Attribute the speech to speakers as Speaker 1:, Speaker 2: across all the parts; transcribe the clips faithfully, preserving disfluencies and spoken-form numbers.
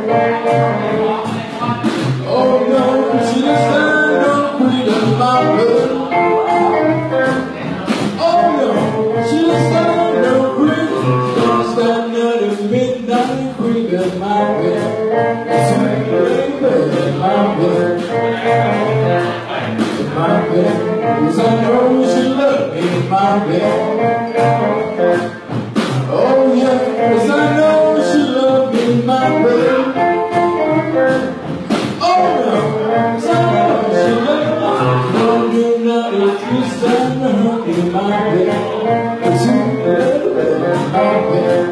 Speaker 1: Oh no, she just stand no queen of my bed. Oh no, she just stand no queen. Don't stand at the midnight queen of my bed. Sweet baby in my bed. In my bed. 'Cause I know she loves me in my bed. Oh yeah, 'cause I know she loves me in my bed. Oh no, 'cause I know she loves me. Don't do nothing to stand her in my bed. Sweet baby in my bed.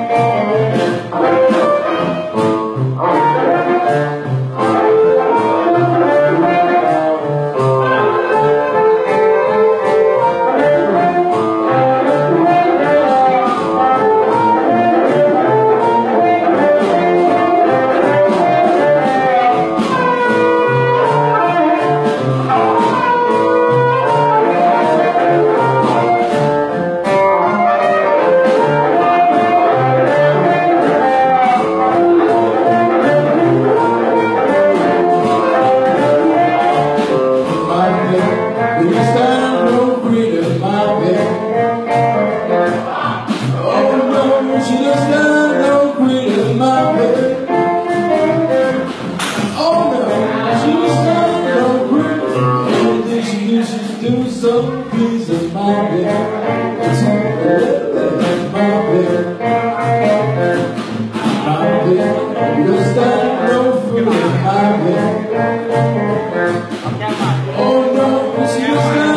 Speaker 1: You stand no queen of my bed. Oh no, she just stand no queen of my bed. Oh no, she just stand no queen. Anything she used to do, so please in my bed. To in my bed, my bed. You just stand no queen of my bed. Oh no, she just stand.